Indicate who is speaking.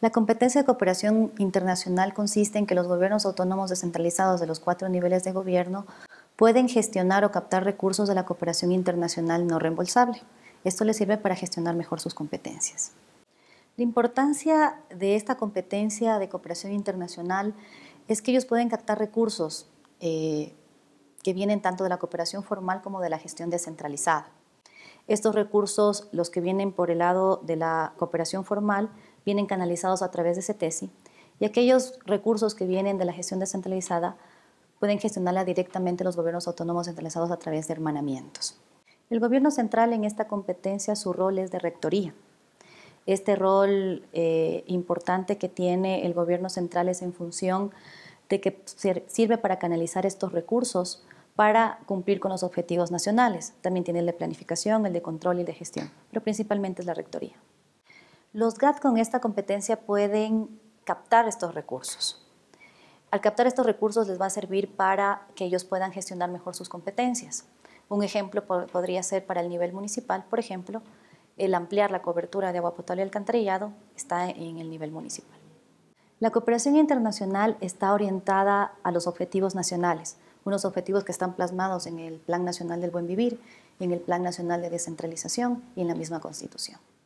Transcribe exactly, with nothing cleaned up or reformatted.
Speaker 1: La competencia de cooperación internacional consiste en que los gobiernos autónomos descentralizados de los cuatro niveles de gobierno pueden gestionar o captar recursos de la cooperación internacional no reembolsable. Esto les sirve para gestionar mejor sus competencias. La importancia de esta competencia de cooperación internacional es que ellos pueden captar recursos eh, que vienen tanto de la cooperación formal como de la gestión descentralizada. Estos recursos, los que vienen por el lado de la cooperación formal, vienen canalizados a través de CETESI, y aquellos recursos que vienen de la gestión descentralizada pueden gestionarla directamente los gobiernos autónomos centralizados a través de hermanamientos. El gobierno central en esta competencia, su rol es de rectoría. Este rol eh, importante que tiene el gobierno central es en función de que sirve para canalizar estos recursos para cumplir con los objetivos nacionales. También tiene el de planificación, el de control y el de gestión, pero principalmente es la rectoría. Los G A T con esta competencia pueden captar estos recursos. Al captar estos recursos les va a servir para que ellos puedan gestionar mejor sus competencias. Un ejemplo podría ser para el nivel municipal, por ejemplo, el ampliar la cobertura de agua potable y alcantarillado está en el nivel municipal. La cooperación internacional está orientada a los objetivos nacionales, unos objetivos que están plasmados en el Plan Nacional del Buen Vivir, en el Plan Nacional de Descentralización y en la misma Constitución.